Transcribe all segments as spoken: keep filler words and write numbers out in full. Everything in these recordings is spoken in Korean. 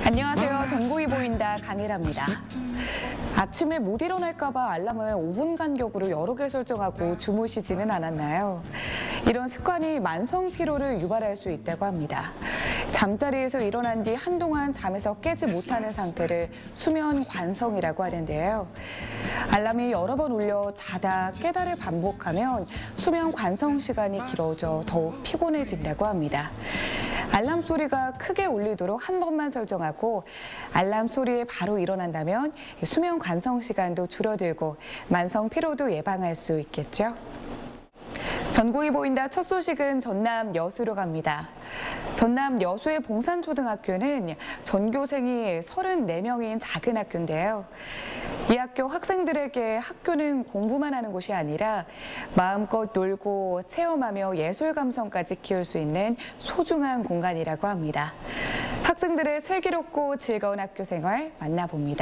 안녕하세요. 전국이 보인다 강혜라입니다. 아침에 못 일어날까 봐 알람을 오 분 간격으로 여러 개 설정하고 주무시지는 않았나요? 이런 습관이 만성 피로를 유발할 수 있다고 합니다. 잠자리에서 일어난 뒤 한동안 잠에서 깨지 못하는 상태를 수면 관성이라고 하는데요. 알람이 여러 번 울려 자다 깨다를 반복하면 수면 관성 시간이 길어져 더욱 피곤해진다고 합니다. 알람 소리가 크게 울리도록 한 번만 설정하고 알람 소리에 바로 일어난다면 수면 관성 시간도 줄어들고 만성 피로도 예방할 수 있겠죠. 전국이 보인다 첫 소식은 전남 여수로 갑니다. 전남 여수의 봉산초등학교는 전교생이 서른네 명인 작은 학교인데요. 이 학교 학생들에게 학교는 공부만 하는 곳이 아니라 마음껏 놀고 체험하며 예술 감성까지 키울 수 있는 소중한 공간이라고 합니다. 학생들의 슬기롭고 즐거운 학교 생활 만나봅니다.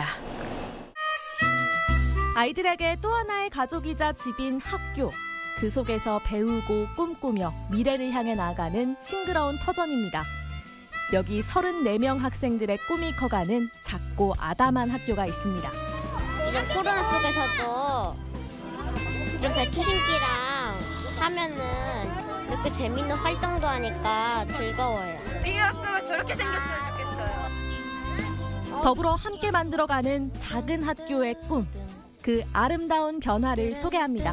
아이들에게 또 하나의 가족이자 집인 학교. 그 속에서 배우고 꿈꾸며 미래를 향해 나아가는 싱그러운 터전입니다. 여기 서른네 명 학생들의 꿈이 커가는 작고 아담한 학교가 있습니다. 이런 코로나 속에서도 이런 배추 심기랑 하면은 이렇게 재밌는 활동도 하니까 즐거워요. 우리 학교가 저렇게 생겼으면 좋겠어요. 더불어 함께 만들어가는 작은 학교의 꿈. 그 아름다운 변화를 소개합니다.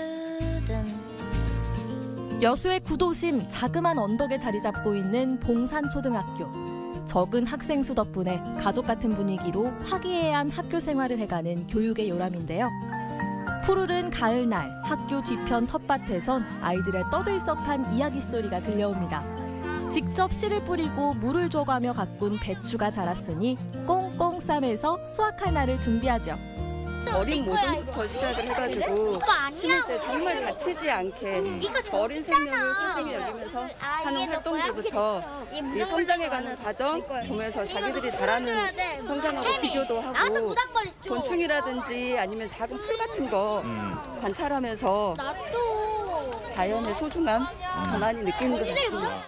여수의 구도심 자그만 언덕에 자리 잡고 있는 봉산초등학교. 적은 학생 수 덕분에 가족 같은 분위기로 화기애애한 학교 생활을 해가는 교육의 요람인데요. 푸르른 가을날 학교 뒤편 텃밭에선 아이들의 떠들썩한 이야기 소리가 들려옵니다. 직접 씨를 뿌리고 물을 줘가며 가꾼 배추가 자랐으니 꽁꽁 싸매서 수확할 날을 준비하죠. 어린 모종부터 시작을 해가지고 심을 때 정말 다치지 않게 어린 생명을 소중히 여기면서 하는 활동들부터 이 성장해가는 과정 보면서 자기들이 잘하는 성장하고 비교도 하고 곤충이라든지 아니면 작은 풀 같은 거 관찰하면서 자연의 소중함 더 많이 느끼는 것 같습니다.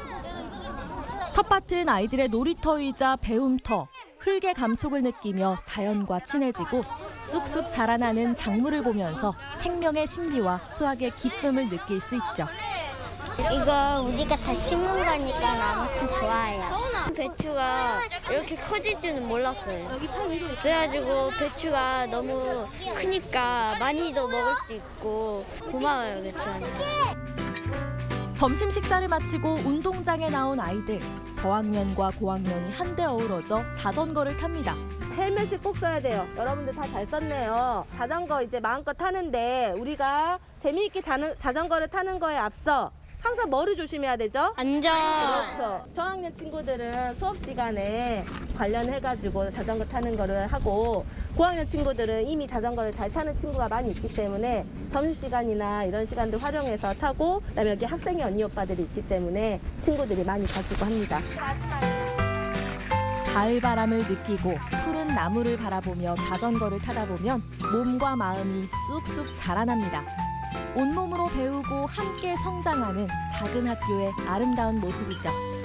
텃밭은 아이들의 놀이터이자 배움터. 흙의 감촉을 느끼며 자연과 친해지고 쑥쑥 자라나는 작물을 보면서 생명의 신비와 수확의 기쁨을 느낄 수 있죠. 이거 우리가 다 심은 거니까 아무튼 좋아요. 배추가 이렇게 커질 줄은 몰랐어요. 그래가지고 배추가 너무 크니까 많이도 먹을 수 있고 고마워요, 배추한테. 점심 식사를 마치고 운동장에 나온 아이들. 저학년과 고학년이 한데 어우러져 자전거를 탑니다. 헬멧을 꼭 써야 돼요. 여러분들 다 잘 썼네요. 자전거 이제 마음껏 타는데 우리가 재미있게 자는, 자전거를 타는 거에 앞서 항상 뭐를 조심해야 되죠? 안전. 그렇죠. 저학년 친구들은 수업 시간에 관련해가지고 자전거 타는 거를 하고 고학년 친구들은 이미 자전거를 잘 타는 친구가 많이 있기 때문에 점심시간이나 이런 시간들 활용해서 타고 그다음에 여기 학생의 언니 오빠들이 있기 때문에 친구들이 많이 가지고 합니다. 가을 바람을 느끼고 푸른 나무를 바라보며 자전거를 타다 보면 몸과 마음이 쑥쑥 자라납니다. 온몸으로 배우고 함께 성장하는 작은 학교의 아름다운 모습이죠.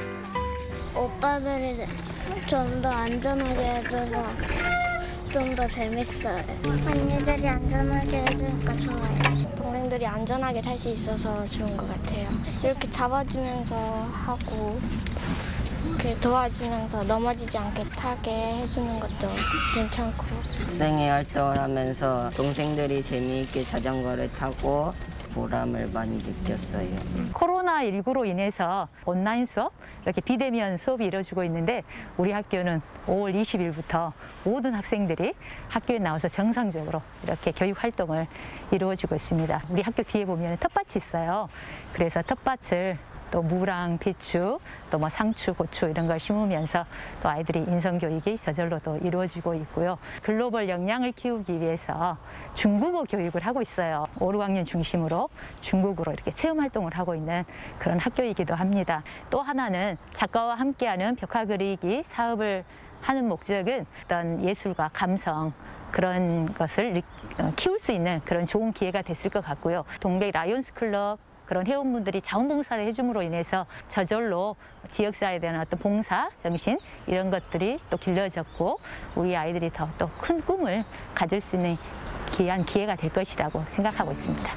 오빠들이 좀 더 안전하게 해줘서 좀 더 재밌어요. 언니들이 안전하게 해주니까 좋아요. 동생들이 안전하게 탈 수 있어서 좋은 것 같아요. 이렇게 잡아주면서 하고 이렇게 도와주면서 넘어지지 않게 타게 해주는 것도 괜찮고. 학생회 활동을 하면서 동생들이 재미있게 자전거를 타고 보람을 많이 느꼈어요. 코로나 십구로 인해서 온라인 수업, 이렇게 비대면 수업이 이루어지고 있는데 우리 학교는 오월 이십일부터 모든 학생들이 학교에 나와서 정상적으로 이렇게 교육 활동을 이루어지고 있습니다. 우리 학교 뒤에 보면 텃밭이 있어요. 그래서 텃밭을 또 무랑, 배추, 또 뭐 상추, 고추 이런 걸 심으면서 또 아이들이 인성 교육이 저절로 또 이루어지고 있고요. 글로벌 역량을 키우기 위해서 중국어 교육을 하고 있어요. 오, 육 학년 중심으로 중국어로 이렇게 체험 활동을 하고 있는 그런 학교이기도 합니다. 또 하나는 작가와 함께하는 벽화 그리기 사업을 하는 목적은 어떤 예술과 감성 그런 것을 키울 수 있는 그런 좋은 기회가 됐을 것 같고요. 동백 라이온스 클럽 그런 회원분들이 자원봉사를 해줌으로 인해서 저절로 지역사회에 대한 어떤 봉사 정신 이런 것들이 또 길러졌고 우리 아이들이 더 또 큰 꿈을 가질 수 있는 귀한 기회가 될 것이라고 생각하고 있습니다.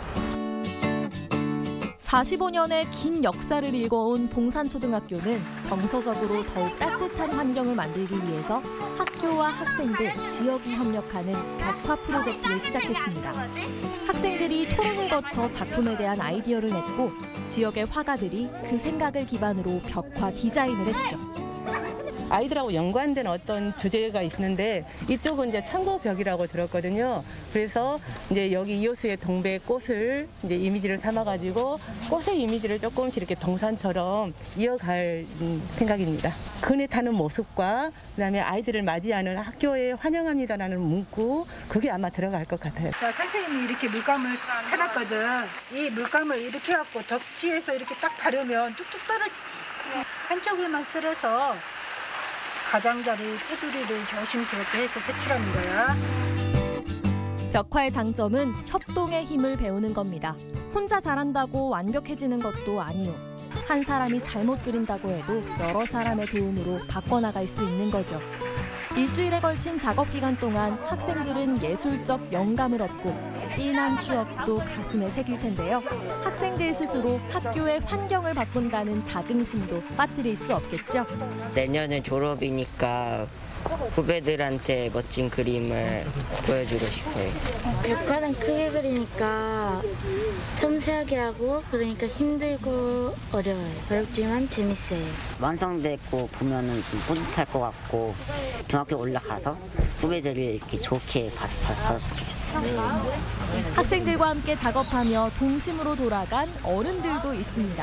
사십오 년의 긴 역사를 일궈온 봉산초등학교는 정서적으로 더욱 따뜻한 환경을 만들기 위해서 학교와 학생들, 지역이 협력하는 벽화 프로젝트를 시작했습니다. 학생들이 토론을 거쳐 작품에 대한 아이디어를 냈고 지역의 화가들이 그 생각을 기반으로 벽화 디자인을 했죠. 아이들하고 연관된 어떤 주제가 있는데 이쪽은 이제 창고벽이라고 들었거든요. 그래서 이제 여기 이호수의 동백 꽃을 이제 이미지를 삼아가지고 꽃의 이미지를 조금씩 이렇게 동산처럼 이어갈 생각입니다. 그네 타는 모습과 그다음에 아이들을 맞이하는 학교에 환영합니다라는 문구 그게 아마 들어갈 것 같아요. 선생님이 이렇게 물감을 해놨거든. 이 물감을 이렇게 해갖고 덕지에서 이렇게 딱 바르면 뚝뚝 떨어지지. 한쪽에만 쓸어서 가장자리, 테두리를 조심스럽게 해서 색칠하는 거야. 벽화의 장점은 협동의 힘을 배우는 겁니다. 혼자 잘한다고 완벽해지는 것도 아니요. 한 사람이 잘못 그린다고 해도 여러 사람의 도움으로 바꿔나갈 수 있는 거죠. 일주일에 걸친 작업 기간 동안 학생들은 예술적 영감을 얻고 진한 추억도 가슴에 새길 텐데요. 학생들 스스로 학교의 환경을 바꾼다는 자긍심도 빠뜨릴 수 없겠죠. 내년에 졸업이니까 후배들한테 멋진 그림을 보여주고 싶어요. 벽화는 크게 그리니까 섬세하게 하고 그러니까 힘들고 어려워요. 어렵지만 재밌어요. 완성됐고 보면은 좀 뿌듯할 것 같고 중학교 올라가서 후배들이 이렇게 좋게 봤으면 좋겠어요. 학생들과 함께 작업하며 동심으로 돌아간 어른들도 있습니다.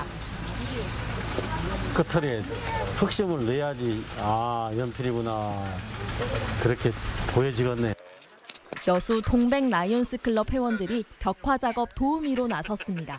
끝털에 흑심을 내야지 아 연필이구나 그렇게 보여지겠네. 여수 동백 라이온스 클럽 회원들이 벽화 작업 도우미로 나섰습니다.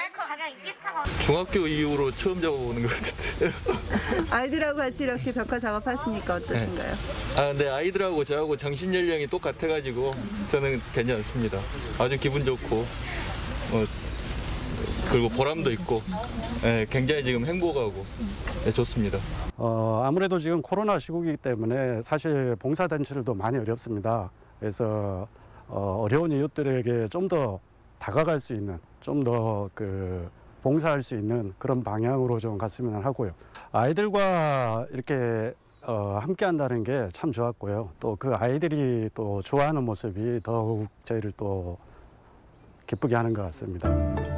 중학교 이후로 처음 작업보는 것 같은데요. 아이들하고 같이 이렇게 벽화 작업하시니까 어떠신가요? 네. 아, 근데 아이들하고 저하고 정신 연령이 똑같아가지고 저는 괜찮습니다. 아주 기분 좋고 어, 그리고 보람도 있고 네, 굉장히 지금 행복하고 네, 좋습니다. 어, 아무래도 지금 코로나 시국이기 때문에 사실 봉사단체들도 많이 어렵습니다. 그래서 어, 어려운 이웃들에게 좀 더 다가갈 수 있는, 좀 더 그 봉사할 수 있는 그런 방향으로 좀 갔으면 하고요. 아이들과 이렇게 어, 함께 한다는 게 참 좋았고요. 또 그 아이들이 또 좋아하는 모습이 더욱 저희를 또 기쁘게 하는 것 같습니다.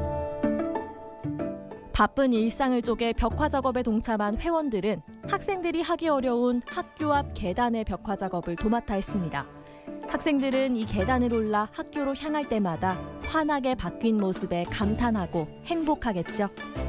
바쁜 일상을 쪼개 벽화 작업에 동참한 회원들은 학생들이 하기 어려운 학교 앞 계단의 벽화 작업을 도맡아 했습니다. 학생들은 이 계단을 올라 학교로 향할 때마다 환하게 바뀐 모습에 감탄하고 행복하겠죠.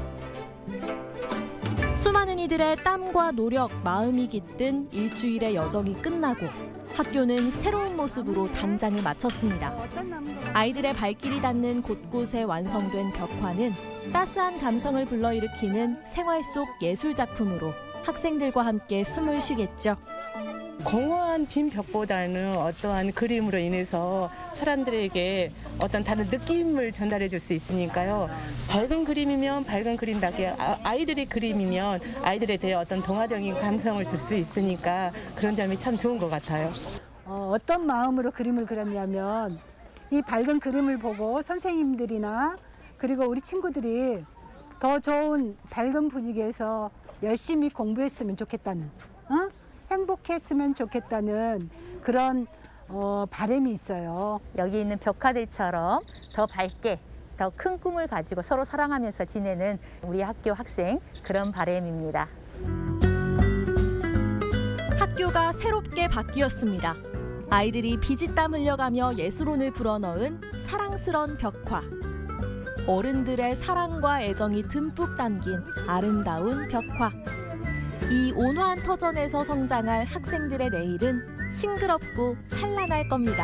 수많은 이들의 땀과 노력, 마음이 깃든 일주일의 여정이 끝나고 학교는 새로운 모습으로 단장을 마쳤습니다. 아이들의 발길이 닿는 곳곳에 완성된 벽화는 따스한 감성을 불러일으키는 생활 속 예술 작품으로 학생들과 함께 숨을 쉬겠죠. 공허한 빈 벽보다는 어떠한 그림으로 인해서 사람들에게 어떤 다른 느낌을 전달해 줄 수 있으니까요. 밝은 그림이면 밝은 그림답게, 아이들의 그림이면 아이들에 대해 어떤 동화적인 감성을 줄 수 있으니까 그런 점이 참 좋은 것 같아요. 어, 어떤 마음으로 그림을 그렸냐면 이 밝은 그림을 보고 선생님들이나 그리고 우리 친구들이 더 좋은 밝은 분위기에서 열심히 공부했으면 좋겠다는, 어? 행복했으면 좋겠다는 그런 어, 바람이 있어요. 여기 있는 벽화들처럼 더 밝게, 더 큰 꿈을 가지고 서로 사랑하면서 지내는 우리 학교 학생 그런 바람입니다. 학교가 새롭게 바뀌었습니다. 아이들이 피지땀 흘려가며 예술혼을 불어넣은 사랑스런 벽화. 어른들의 사랑과 애정이 듬뿍 담긴 아름다운 벽화. 이 온화한 터전에서 성장할 학생들의 내일은 싱그럽고 찬란할 겁니다.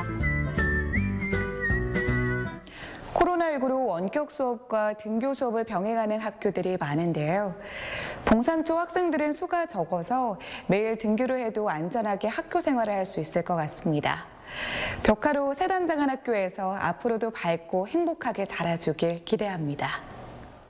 코로나십구로 원격 수업과 등교 수업을 병행하는 학교들이 많은데요. 봉산초 학생들은 수가 적어서 매일 등교를 해도 안전하게 학교 생활을 할 수 있을 것 같습니다. 벽화로 새 단장한 학교에서 앞으로도 밝고 행복하게 자라주길 기대합니다.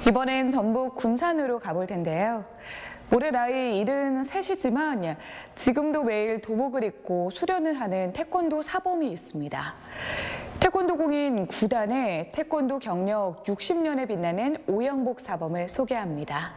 이번엔 전북 군산으로 가볼 텐데요. 올해 나이 일흔셋이지만 지금도 매일 도복을 입고 수련을 하는 태권도 사범이 있습니다. 태권도 공인 구단의 태권도 경력 육십 년에 빛나는 오영복 사범을 소개합니다.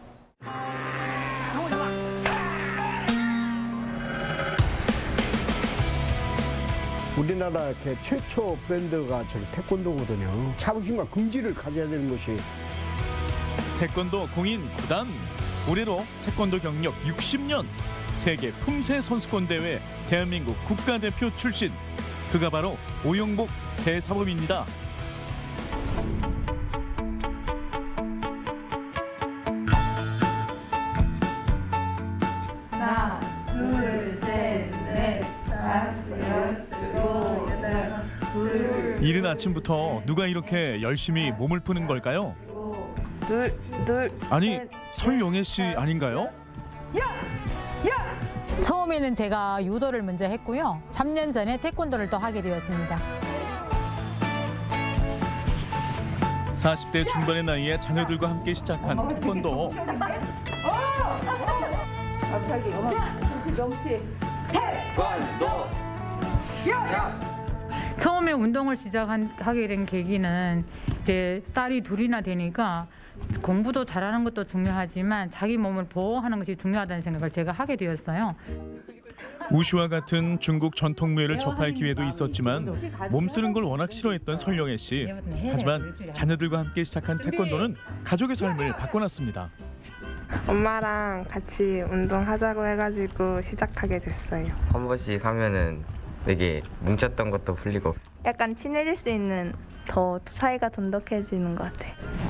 우리나라 최초 브랜드가 저기 태권도거든요. 자부심과 긍지를 가져야 되는 것이. 태권도 공인 구단. 올해로 태권도 경력 육십 년. 세계 품새 선수권 대회 대한민국 국가대표 출신. 그가 바로 오영복 대사범입니다. 하나, 둘, 셋, 넷, 다섯, 여섯, 일곱, 여덟, 둘. 이른 아침부터 누가 이렇게 열심히 몸을 푸는 걸까요? 둘, 둘. 아니, 설용혜 씨 아닌가요? 처음에는 제가 유도를 먼저 했고요. 삼 년 전에 태권도를 또 하게 되었습니다. 사십 대 중반의 나이에 자녀들과 함께 시작한 태권도. 갑자기 명치. 태권도. 처음에 운동을 시작하게 된 계기는 이제 딸이 둘이나 되니까 공부도 잘하는 것도 중요하지만 자기 몸을 보호하는 것이 중요하다는 생각을 제가 하게 되었어요. 우슈와 같은 중국 전통 무예를 접할 기회도 있었지만 몸쓰는 걸 워낙 싫어했던 설용혜 씨. 하지만 자녀들과 함께 시작한 태권도는 가족의 삶을 바꿔놨습니다. 엄마랑 같이 운동하자고 해가지고 시작하게 됐어요. 한 번씩 하면은 되게 뭉쳤던 것도 풀리고 약간 친해질 수 있는 더 사이가 돈독해지는 것 같아요.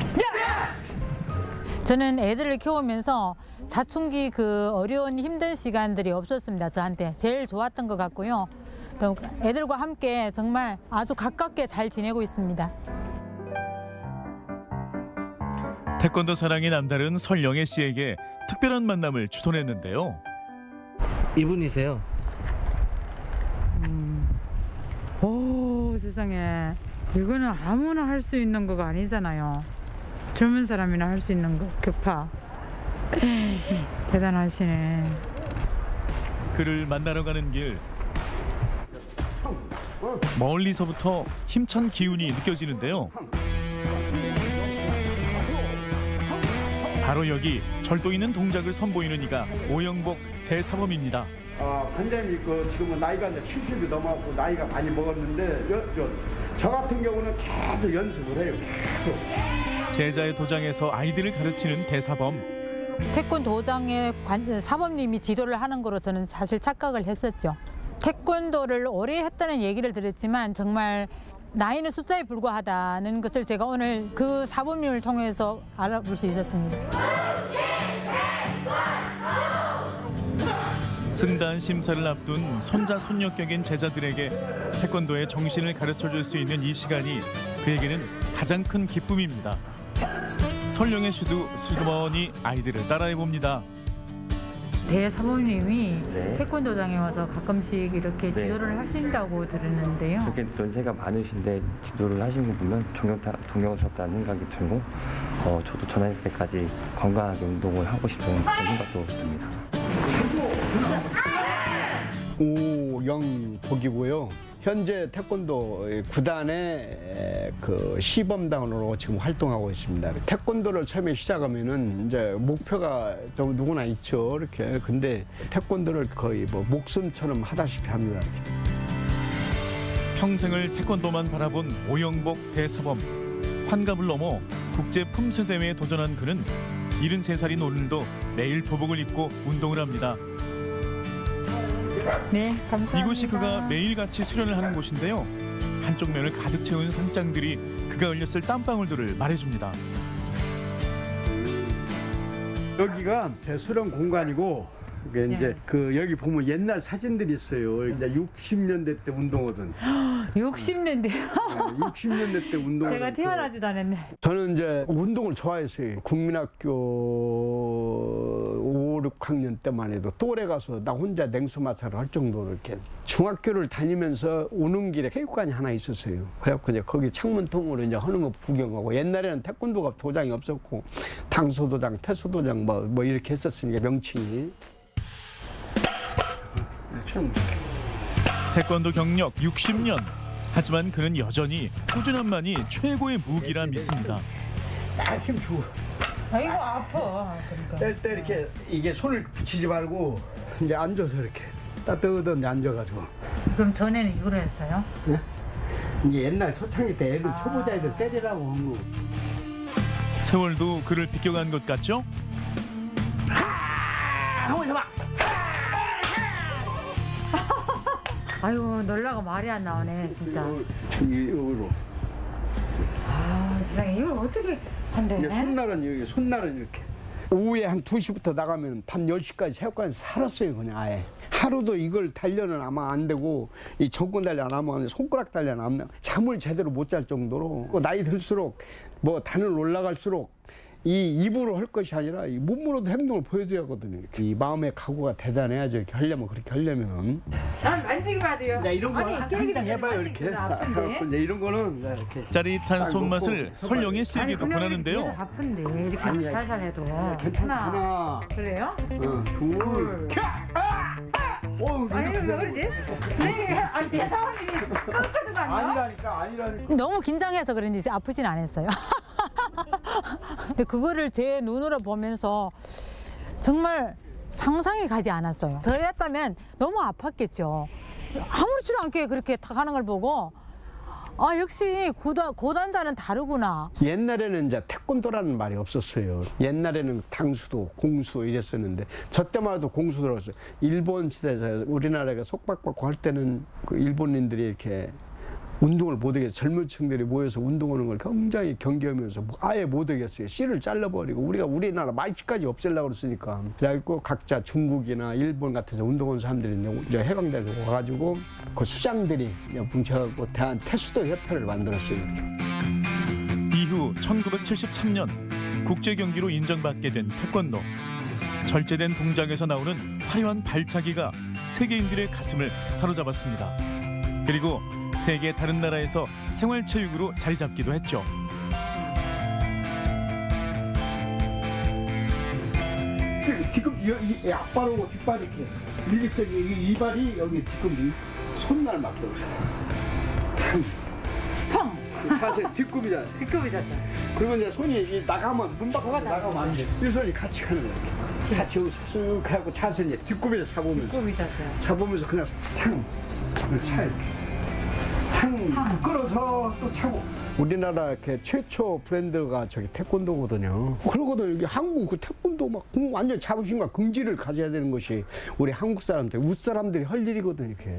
저는 애들을 키우면서 사춘기 그 어려운 힘든 시간들이 없었습니다. 저한테 제일 좋았던 것 같고요. 또 애들과 함께 정말 아주 가깝게 잘 지내고 있습니다. 태권도 사랑이 남다른 설영애 씨에게 특별한 만남을 주선했는데요. 이분이세요? 음. 오, 세상에. 이거는 아무나 할 수 있는 거가 아니잖아요. 젊은 사람이나 할 수 있는 거, 격파. 대단하시네. 그를 만나러 가는 길. 멀리서부터 힘찬 기운이 느껴지는데요. 바로 여기 절도 있는 동작을 선보이는 이가 오영복 대사범입니다. 아, 관장님 그 지금은 나이가 이제 칠십이 넘어가고 나이가 많이 먹었는데 여, 여, 저 같은 경우는 계속 연습을 해요. 계속. 제자의 도장에서 아이들을 가르치는 대사범. 태권도장의 관, 사범님이 지도를 하는 거로 저는 사실 착각을 했었죠. 태권도를 오래 했다는 얘기를 들었지만 정말 나이는 숫자에 불과하다는 것을 제가 오늘 그 사범님을 통해서 알아볼 수 있었습니다. 승단 심사를 앞둔 손자 손녀격인 제자들에게 태권도의 정신을 가르쳐줄 수 있는 이 시간이 그에게는 가장 큰 기쁨입니다. 설영애 씨도 슬그머니 아이들을 따라해봅니다. 대사범님이 네. 태권도장에 와서 가끔씩 이렇게 네. 지도를 하신다고 들었는데요. 그렇게 연세가 많으신데 지도를 하시는 거 보면 존경, 존경스럽다는 생각이 들고 어, 저도 저 나이 때까지 건강하게 운동을 하고 싶은 그런 생각도 듭니다. 오영복이고요. 현재 태권도 구단의 그 시범단으로 지금 활동하고 있습니다. 태권도를 처음에 시작하면은 이제 목표가 좀 누구나 있죠. 이렇게. 근데 태권도를 거의 뭐 목숨처럼 하다시피 합니다. 평생을 태권도만 바라본 오영복 대사범. 환갑을 넘어 국제 품새 대회에 도전한 그는 일흔세 살인 오늘도 매일 도복을 입고 운동을 합니다. 네, 감사합니다. 이곳이 그가 매일같이 수련을 하는 곳인데요. 한쪽 면을 가득 채운 상장들이 그가 흘렸을 땀방울들을 말해줍니다. 여기가 대수련 공간이고 이게 네. 이제 그 여기 보면 옛날 사진들이 있어요. 이제 육십 년대 때 운동하던. 육십 년대요? 네, 육십 년대 때 운동. 제가 태어나지도 않았네. 저는 이제 운동을 좋아했어요. 국민학교 오 오, 육 학년 때만 해도 또래 가서 나 혼자 냉수 마찰을 할 정도로 이렇게 중학교를 다니면서 오는 길에 체육관이 하나 있었어요. 그래갖고 이제 거기 창문통으로 이제 하는 거 구경하고 옛날에는 태권도가 도장이 없었고 당소도장, 태소도장 뭐, 뭐 이렇게 했었으니까 명칭이. 태권도 경력 육십 년. 하지만 그는 여전히 꾸준함만이 최고의 무기라 믿습니다. 딱 힘 주고. 아이고 아파. 그러니까. 뗄 때 이렇게 이게 손을 붙이지 말고 이제 앉아서 이렇게 따뜻한 데 앉아가지고. 그럼 전에는 이걸 했어요? 네? 이게 옛날 초창기 때 애들 아. 초보자 애들 때리라고 한 거. 세월도 그를 비껴간 것 같죠? 한번 잡아. 아유 놀라가 말이 안 나오네 진짜. 이으로. 아 세상에 이걸 어떻게 한대? 손날은 여기 손날은 이렇게. 오후에 한 두 시부터 나가면 밤 열 시까지 체육관에서 살았어요 그냥 아예. 하루도 이걸 단련은 아마 안 되고 이 정권 단련 안 하면 손가락 단련 안 하면 잠을 제대로 못 잘 정도로 나이 들수록 뭐 단을 올라갈수록 이 입으로 할 것이 아니라 이 몸으로도 행동을 보여줘야 하거든요. 이렇게. 이 마음의 각오가 대단해야죠. 이렇게 하려면 그렇게 하려면. 난 만지기만 해요. 야, 이런 거 한 장 해봐요 이렇게. 이제 이런 거는 이렇게. 짜릿한 손맛을 설령의 실기도 권하는데요. 아픈데 이렇게 살살 해도 괜찮아. 그래요? 응. 둘. 어, 아니 왜 그러지? 네, 아니 내 상황이 깜짝도 아니야? 아니라니까 아니라니까. 너무 긴장해서 그런지 아프진 않았어요. 근데 그거를 제 눈으로 보면서 정말 상상이 가지 않았어요. 저랬다면 너무 아팠겠죠. 아무렇지도 않게 그렇게 다 가는 걸 보고 아 역시 고단, 고단자는 다르구나. 옛날에는 이제 태권도라는 말이 없었어요. 옛날에는 당수도 공수 이랬었는데 저 때만 해도 공수 들어갔어요. 일본 시대에서 우리나라가 속박받고 할 때는 그 일본인들이 이렇게 운동을 못하겠어요. 젊은 층들이 모여서 운동하는 걸 굉장히 경계하면서 아예 못하겠어요. 씨를 잘라버리고 우리가 우리나라 마이치까지 없애려고 그랬으니까. 그래갖고 각자 중국이나 일본 같은 데 운동하는 사람들이 이제 해방되고 와가지고 그 수장들이 뭉쳐갖고 대한 태수도 협회를 만들었어요. 이후 천구백칠십삼 년 국제 경기로 인정받게 된 태권도. 절제된 동작에서 나오는 화려한 발차기가 세계인들의 가슴을 사로잡았습니다. 그리고 세계 다른 나라에서 생활체육으로 자리 잡기도 했죠. 지금 이 앞발하고 뒷발 이렇게 밀집적이 이 발이 여기 지금 손날 맞게 오잖아. 펑. 자세 뒷굽이잖아. 뒷굽이잖아. 그러면 이제 손이 나가면 문 밖으로 나가면 안 돼. 이 손이 같이 가는 거야. 이렇게. 같이 여기서 쑥 하고 자세 이제 뒷굽이를 잡으면서. 뒷굽이잖아. 잡으면서 그냥 탕. 차 이렇게. 탕 끌어서 또 차고. 우리나라 이렇게 최초 브랜드가 저기 태권도거든요. 그러거든 여기 한국 그 태권도 막 완전 자부심과 긍지를 가져야 되는 것이 우리 한국 사람들, 웃 사람들이 할 일이거든 이렇게.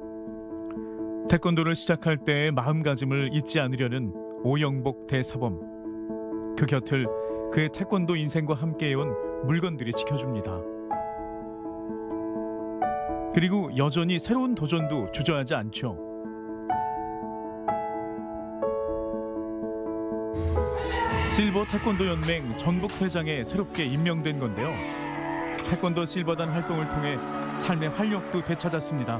태권도를 시작할 때의 마음가짐을 잊지 않으려는 오영복 대사범. 그 곁을 그의 태권도 인생과 함께해온 물건들이 지켜줍니다. 그리고 여전히 새로운 도전도 주저하지 않죠. 실버 태권도 연맹 전북 회장에 새롭게 임명된 건데요. 태권도 실버단 활동을 통해 삶의 활력도 되찾았습니다.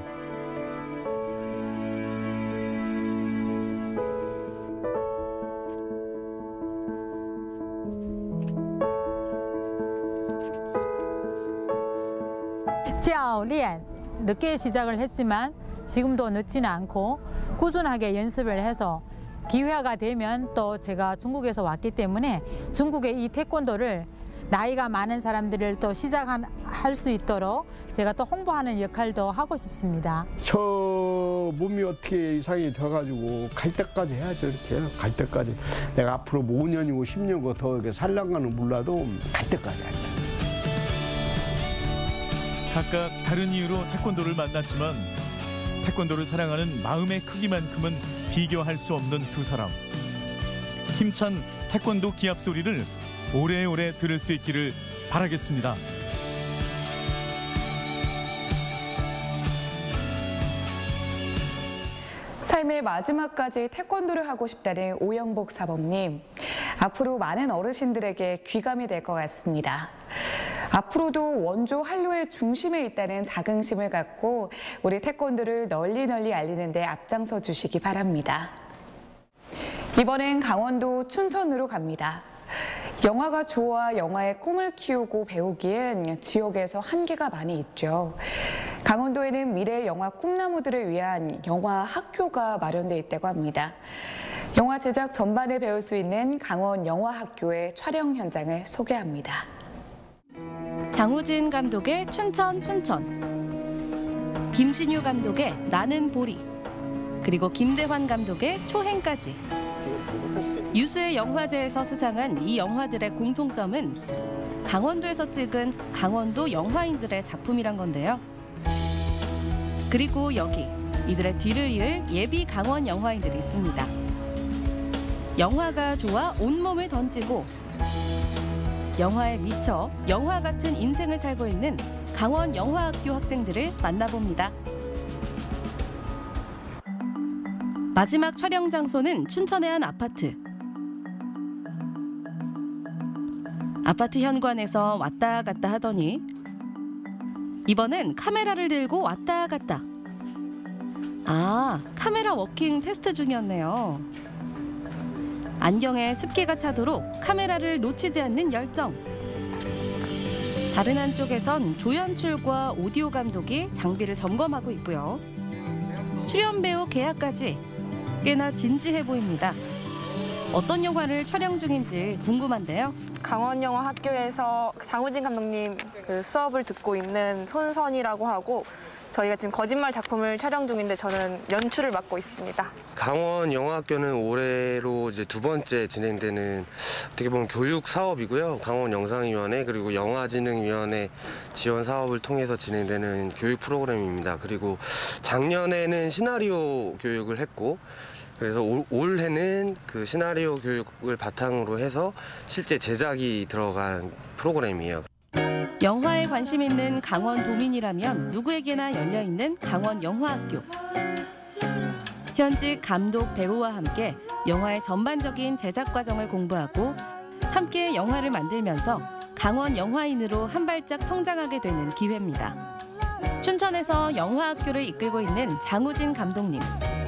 짜오리엔 늦게 시작을 했지만 지금도 늦지는 않고 꾸준하게 연습을 해서 기회가 되면 또 제가 중국에서 왔기 때문에 중국의 이 태권도를 나이가 많은 사람들을 또 시작할 수 있도록 제가 또 홍보하는 역할도 하고 싶습니다. 저 몸이 어떻게 이상이 돼가지고 갈 때까지 해야죠. 이렇게 갈 때까지. 내가 앞으로 뭐 오 년이고 십 년이고 더 이렇게 살랑가는 몰라도 갈 때까지 할 때. 각각 다른 이유로 태권도를 만났지만 태권도를 사랑하는 마음의 크기만큼은 비교할 수 없는 두 사람. 힘찬 태권도 기합 소리를 오래오래 들을 수 있기를 바라겠습니다. 삶의 마지막까지 태권도를 하고 싶다는 오영복 사범님. 앞으로 많은 어르신들에게 귀감이 될 것 같습니다. 앞으로도 원조 한류의 중심에 있다는 자긍심을 갖고 우리 태권도를 널리 널리 알리는 데 앞장서 주시기 바랍니다. 이번엔 강원도 춘천으로 갑니다. 영화가 좋아 영화의 꿈을 키우고 배우기엔 지역에서 한계가 많이 있죠. 강원도에는 미래 영화 꿈나무들을 위한 영화 학교가 마련돼 있다고 합니다. 영화 제작 전반을 배울 수 있는 강원 영화학교의 촬영 현장을 소개합니다. 장우진 감독의 춘천 춘천, 김진유 감독의 나는 보리, 그리고 김대환 감독의 초행까지. 유수의 영화제에서 수상한 이 영화들의 공통점은 강원도에서 찍은 강원도 영화인들의 작품이란 건데요. 그리고 여기 이들의 뒤를 이을 예비 강원 영화인들이 있습니다. 영화가 좋아 온몸을 던지고 영화에 미쳐 영화 같은 인생을 살고 있는 강원 영화학교 학생들을 만나봅니다. 마지막 촬영 장소는 춘천의 한 아파트. 아파트 현관에서 왔다 갔다 하더니 이번엔 카메라를 들고 왔다 갔다. 아, 카메라 워킹 테스트 중이었네요. 안경에 습기가 차도록 카메라를 놓치지 않는 열정. 다른 한쪽에선 조연출과 오디오 감독이 장비를 점검하고 있고요. 출연 배우 계약까지 꽤나 진지해 보입니다. 어떤 영화를 촬영 중인지 궁금한데요. 강원영화학교에서 장우진 감독님 그 수업을 듣고 있는 손선이라고 하고, 저희가 지금 거짓말 작품을 촬영 중인데 저는 연출을 맡고 있습니다. 강원영화학교는 올해로 이제 두 번째 진행되는 어떻게 보면 교육 사업이고요. 강원영상위원회 그리고 영화진흥위원회 지원 사업을 통해서 진행되는 교육 프로그램입니다. 그리고 작년에는 시나리오 교육을 했고, 그래서 올, 올해는 그 시나리오 교육을 바탕으로 해서 실제 제작이 들어간 프로그램이에요. 영화에 관심 있는 강원 도민이라면 누구에게나 열려있는 강원 영화학교. 현직 감독, 배우와 함께 영화의 전반적인 제작 과정을 공부하고 함께 영화를 만들면서 강원 영화인으로 한 발짝 성장하게 되는 기회입니다. 춘천에서 영화학교를 이끌고 있는 장우진 감독님.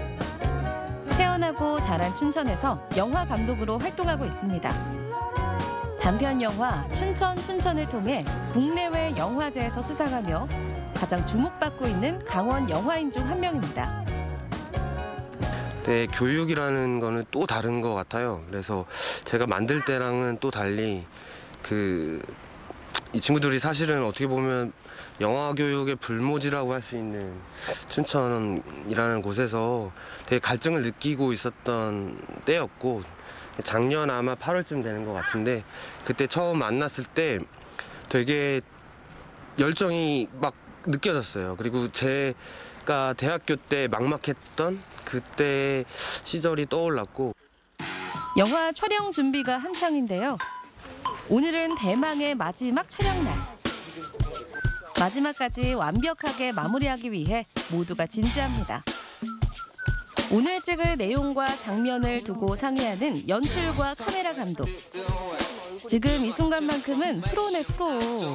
태어나고 자란 춘천에서 영화 감독으로 활동하고 있습니다. 단편 영화 춘천 춘천을 통해 국내외 영화제에서 수상하며 가장 주목받고 있는 강원 영화인 중 한 명입니다. 네, 교육이라는 거는 또 다른 것 같아요. 그래서 제가 만들 때랑은 또 달리 그 이 친구들이 사실은 어떻게 보면 영화 교육의 불모지라고 할 수 있는 춘천이라는 곳에서 되게 갈증을 느끼고 있었던 때였고, 작년 아마 팔월쯤 되는 것 같은데 그때 처음 만났을 때 되게 열정이 막 느껴졌어요. 그리고 제가 대학교 때 막막했던 그때 시절이 떠올랐고. 영화 촬영 준비가 한창인데요. 오늘은 대망의 마지막 촬영 날. 마지막까지 완벽하게 마무리하기 위해 모두가 진지합니다. 오늘 찍을 내용과 장면을 두고 상의하는 연출과 카메라 감독. 지금 이 순간만큼은 프로네 프로.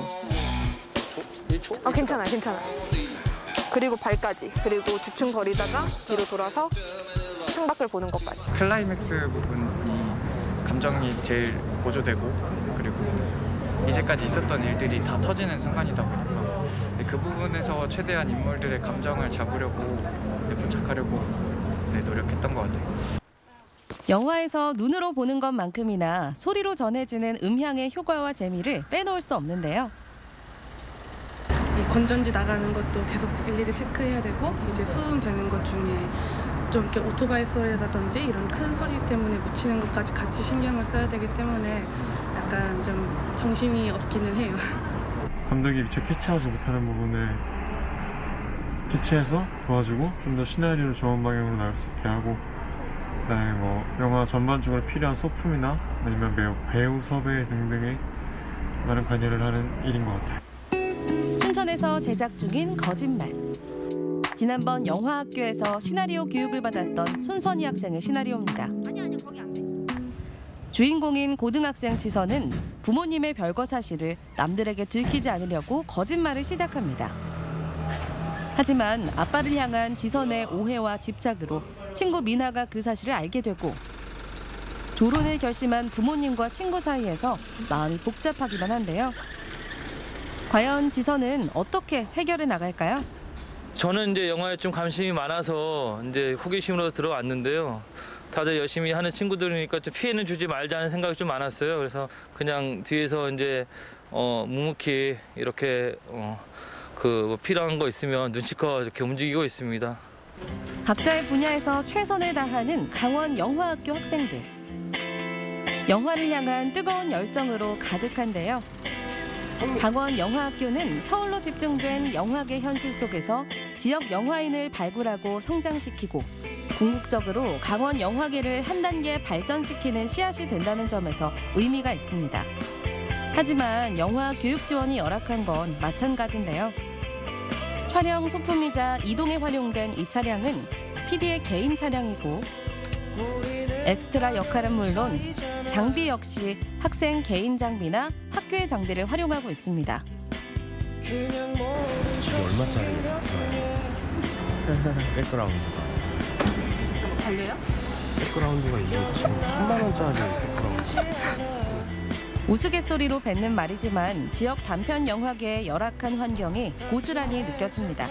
어, 괜찮아요, 괜찮아요. 그리고 발까지, 그리고 주춤거리다가 뒤로 돌아서 창밖을 보는 것까지. 클라이맥스 부분이 감정이 제일 고조되고, 그리고 이제까지 있었던 일들이 다 터지는 순간이다 보니까 그 부분에서 최대한 인물들의 감정을 잡으려고, 포착하려고 네, 노력했던 것 같아요. 영화에서 눈으로 보는 것만큼이나 소리로 전해지는 음향의 효과와 재미를 빼놓을 수 없는데요. 이 건전지 나가는 것도 계속 일일이 체크해야 되고, 이제 수음 되는 것 중에 좀 이렇게 오토바이 소리라든지 이런 큰 소리 때문에 묻히는 것까지 같이 신경을 써야 되기 때문에 약간 좀 정신이 없기는 해요. 감독이 미처 캐치하지 못하는 부분을 캐치해서 도와주고 좀 더 시나리오를 좋은 방향으로 나갈 수 있게 하고, 그다음에 뭐 영화 전반적으로 필요한 소품이나 아니면 배우, 배우 섭외 등등의 많은 관여를 하는 일인 것 같아요. 춘천에서 제작 중인 거짓말. 지난번 영화학교에서 시나리오 교육을 받았던 손선희 학생의 시나리오입니다. 주인공인 고등학생 지선은 부모님의 별거 사실을 남들에게 들키지 않으려고 거짓말을 시작합니다. 하지만 아빠를 향한 지선의 오해와 집착으로 친구 미나가 그 사실을 알게 되고 조론을 결심한 부모님과 친구 사이에서 마음이 복잡하기만 한데요. 과연 지선은 어떻게 해결해 나갈까요? 저는 이제 영화에 좀 관심이 많아서 이제 호기심으로 들어왔는데요. 다들 열심히 하는 친구들이니까 좀 피해는 주지 말자는 생각이 좀 많았어요. 그래서 그냥 뒤에서 이제 어, 묵묵히 이렇게 어, 그 뭐 필요한 거 있으면 눈치껏 이렇게 움직이고 있습니다. 각자의 분야에서 최선을 다하는 강원 영화학교 학생들. 영화를 향한 뜨거운 열정으로 가득한데요. 강원 영화학교는 서울로 집중된 영화계 현실 속에서 지역 영화인을 발굴하고 성장시키고 궁극적으로 강원 영화계를 한 단계 발전시키는 씨앗이 된다는 점에서 의미가 있습니다. 하지만 영화 교육 지원이 열악한 건 마찬가지인데요. 촬영 소품이자 이동에 활용된 이 차량은 피디의 개인 차량이고 엑스트라 역할은 물론 장비 역시 학생 개인 장비나 학교의 장비를 활용하고 있습니다. 얼마짜리예요? 백그라운드가. 달려요? 백그라운드가 이게 천만 원짜리 백그라운드. 우스갯소리로 뱉는 말이지만 지역 단편 영화계의 열악한 환경이 고스란히 느껴집니다.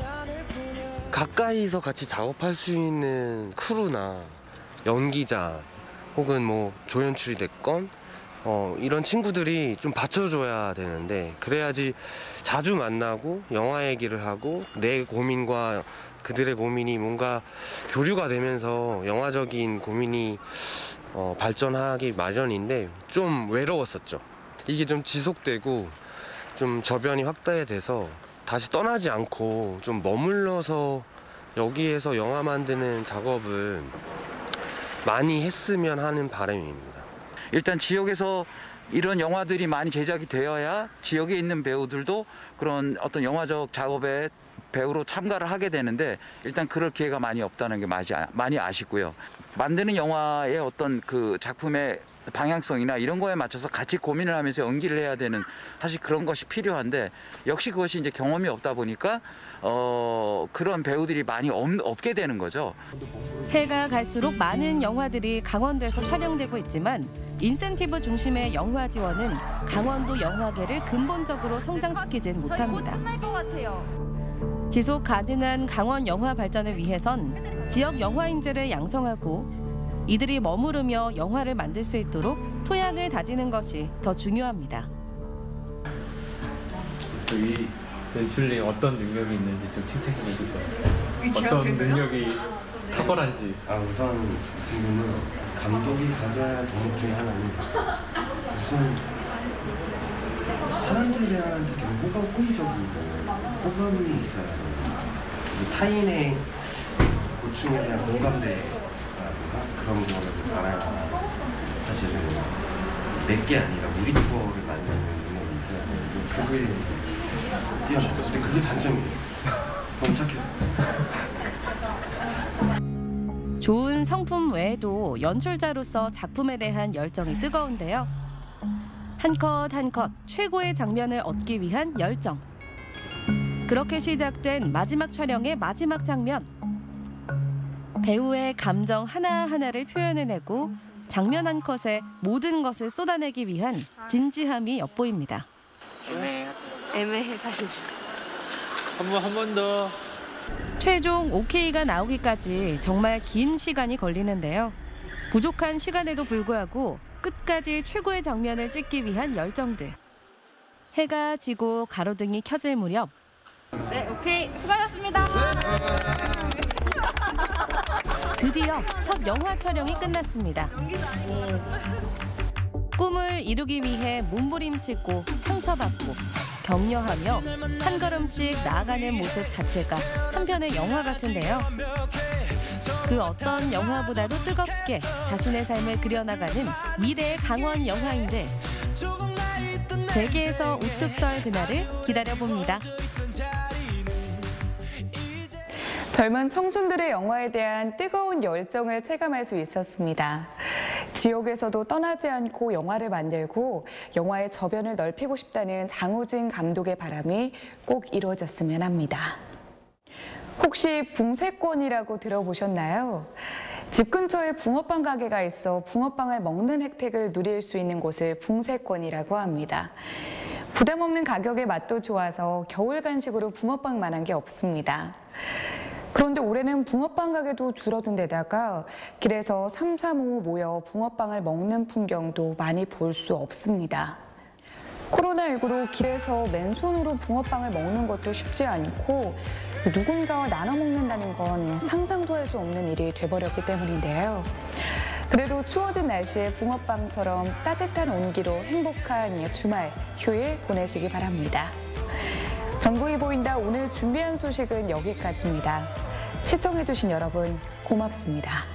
가까이서 같이 작업할 수 있는 크루나 연기자 혹은 뭐 조연출이 됐건 어, 이런 친구들이 좀 받쳐줘야 되는데 그래야지 자주 만나고 영화 얘기를 하고 내 고민과 그들의 고민이 뭔가 교류가 되면서 영화적인 고민이 어, 발전하기 마련인데 좀 외로웠었죠. 이게 좀 지속되고 좀 저변이 확대돼서 다시 떠나지 않고 좀 머물러서 여기에서 영화 만드는 작업을 많이 했으면 하는 바람입니다. 일단 지역에서 이런 영화들이 많이 제작이 되어야 지역에 있는 배우들도 그런 어떤 영화적 작업에 배우로 참가를 하게 되는데 일단 그럴 기회가 많이 없다는 게 많이 아쉽고요. 만드는 영화의 어떤 그 작품의 방향성이나 이런 거에 맞춰서 같이 고민을 하면서 연기를 해야 되는 사실 그런 것이 필요한데 역시 그것이 이제 경험이 없다 보니까 어, 그런 배우들이 많이 없, 없게 되는 거죠. 해가 갈수록 많은 영화들이 강원도에서 촬영되고 있지만 인센티브 중심의 영화 지원은 강원도 영화계를 근본적으로 성장시키진 못합니다. 끝날 것 같아요. 지속 가능한 강원 영화 발전을 위해선 지역 영화인재를 양성하고 이들이 머무르며 영화를 만들 수 있도록 토양을 다지는 것이 더 중요합니다. 저희 연출님 어떤 능력이 있는지 좀 칭찬 좀 해주세요. 어떤 능력이 탁월한지. 아 우선 저는 감독이 가져야 할 덕목 중에 하나는 무슨 사람들에 대한 되게 호감 호의적이고 호감이 있어요. 타인의 고충에 대한 공감대 그런 거를 알아야 사실은 내게 아니라 우리 거를 만드는 능력이 있어야 되는데 그게 뛰어나죠. 근데 그게 단점이에요. 너무 착해요. 좋은 성품 외에도 연출자로서 작품에 대한 열정이 뜨거운데요. 한 컷 한 컷 최고의 장면을 얻기 위한 열정. 그렇게 시작된 마지막 촬영의 마지막 장면. 배우의 감정 하나하나를 표현해내고 장면 한 컷에 모든 것을 쏟아내기 위한 진지함이 엿보입니다. 애매해. 애매해 사실. 한 번 한 번 더. 최종 오케이가 나오기까지 정말 긴 시간이 걸리는데요. 부족한 시간에도 불구하고 끝까지 최고의 장면을 찍기 위한 열정들. 해가 지고 가로등이 켜질 무렵. 네, 오케이. 수고하셨습니다. 드디어 첫 영화 촬영이 끝났습니다. 꿈을 이루기 위해 몸부림치고 상처받고 격려하며 한 걸음씩 나아가는 모습 자체가 한편의 영화 같은데요. 그 어떤 영화보다도 뜨겁게 자신의 삶을 그려나가는 미래의 강원 영화인들. 재계에서 우뚝 설 그날을 기다려봅니다. 젊은 청춘들의 영화에 대한 뜨거운 열정을 체감할 수 있었습니다. 지역에서도 떠나지 않고 영화를 만들고 영화의 저변을 넓히고 싶다는 장우진 감독의 바람이 꼭 이루어졌으면 합니다. 혹시 붕세권이라고 들어보셨나요? 집 근처에 붕어빵 가게가 있어 붕어빵을 먹는 혜택을 누릴 수 있는 곳을 붕세권이라고 합니다. 부담 없는 가격에 맛도 좋아서 겨울 간식으로 붕어빵만한 게 없습니다. 그런데 올해는 붕어빵 가게도 줄어든 데다가 길에서 삼삼오오 모여 붕어빵을 먹는 풍경도 많이 볼 수 없습니다. 코로나십구로 길에서 맨손으로 붕어빵을 먹는 것도 쉽지 않고 누군가와 나눠 먹는다는 건 상상도 할 수 없는 일이 돼버렸기 때문인데요. 그래도 추워진 날씨에 붕어빵처럼 따뜻한 온기로 행복한 주말, 휴일 보내시기 바랍니다. 전국이 보인다 오늘 준비한 소식은 여기까지입니다. 시청해주신 여러분 고맙습니다.